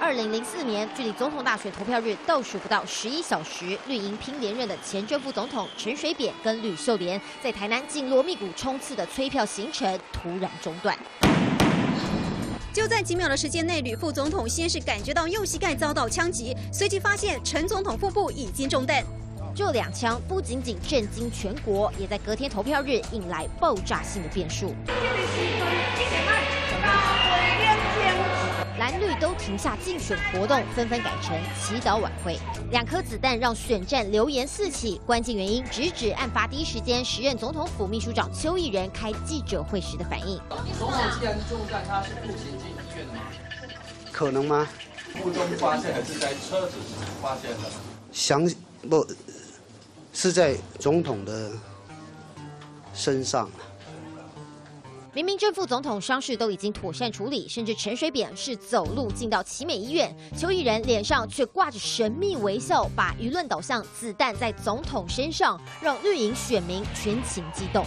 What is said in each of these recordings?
2004年，距离总统大选投票日倒数不到11小时，绿营拼连任的前正副总统陈水扁跟吕秀莲在台南紧锣密鼓冲刺的催票行程突然中断。 就在几秒的时间内，吕副总统先是感觉到右膝盖遭到枪击，随即发现陈总统腹部已经中弹。 这2枪不仅仅震惊全国，也在隔天投票日引来爆炸性的变数。蓝绿都停下竞选活动，纷纷改成祈祷晚会。2颗子弹让选战流言四起，关键原因直指案发第一时间，时任总统府秘书长邱毅人开记者会时的反应。 总统既然中弹，他是步行进医院的吗？ 可能吗？ 腹中发现还是在车子发现的？ 不是在总统的身上。 明明正副总统伤势都已经妥善处理，甚至陈水扁是走路进到奇美医院，邱毅人脸上却挂着神秘微笑，把舆论导向子弹在总统身上，让绿营选民群情激动。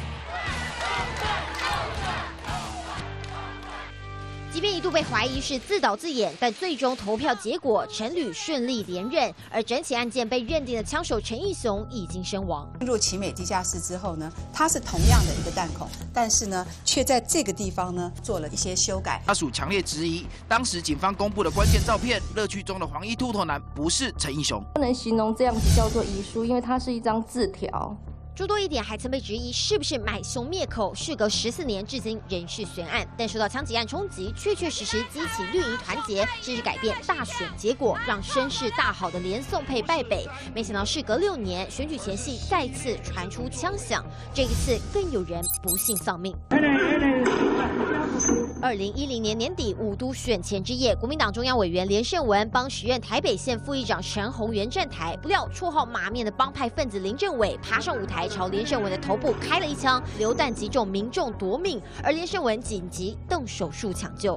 即便一度被怀疑是自导自演，但最终投票结果，陈吕顺利连任。而整起案件被认定的枪手陈义雄已经身亡。 进入奇美地下室之后呢，它是同样的一个弹孔，但是呢，却在这个地方呢做了一些修改。 家属强烈质疑，当时警方公布的关键照片，乐趣中的黄衣秃头男不是陈义雄。 不能形容这样子叫做遗书，因为它是一张字条。 诸多疑点还曾被质疑是不是买凶灭口，事隔14年，至今仍是悬案。但受到枪击案冲击，确实激起绿营团结，甚至改变大选结果，让声势大好的连宋配败北。没想到事隔6年，选举前夕再次传出枪响，这一次更有人不幸丧命。2010年年底5都选前之夜，国民党中央委员连胜文帮时任台北县副议长陈鸿源站台，不料绰号马面的帮派分子林政伟爬上舞台。 朝连胜文的头部开了1枪，流弹击中民众夺命，而连胜文紧急动手术抢救。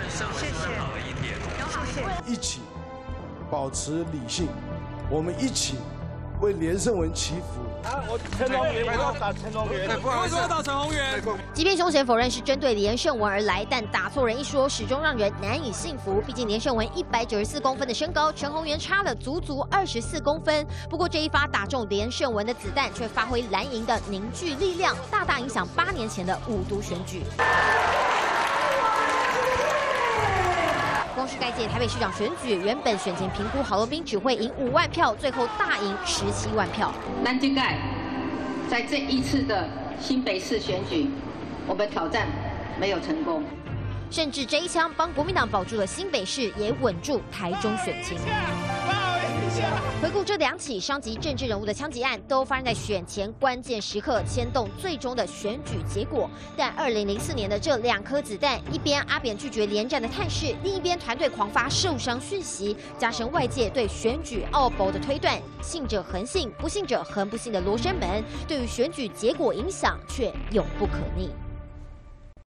一起保持理性，我们一起为连胜文祈福。我陈鸿源，我要打陈鸿源，为什么要打陈鸿源？ 即便凶嫌否认是针对连胜文而来，但打错人一说，始终让人难以信服。毕竟连胜文194公分的身高，陈鸿源差了足足24公分。不过这一发打中连胜文的子弹，却发挥蓝营的凝聚力量，大大影响8年前的5都选举。 光是该届台北市长选举，原本选前评估郝龙斌只会赢5万票，最后大赢17万票。 南京盖在这一次的新北市选举，我们挑战没有成功， 甚至这一枪帮国民党保住了新北市，也稳住台中选情。 回顾这2起伤及政治人物的枪击案，都发生在选前关键时刻，牵动最终的选举结果。但2004年的这2颗子弹，一边阿扁拒绝连战的态势，另一边团队狂发受伤讯息，加深外界对选举奥博的推断。信者恒信，不信者恒不信的罗生门，对于选举结果影响却永不可逆。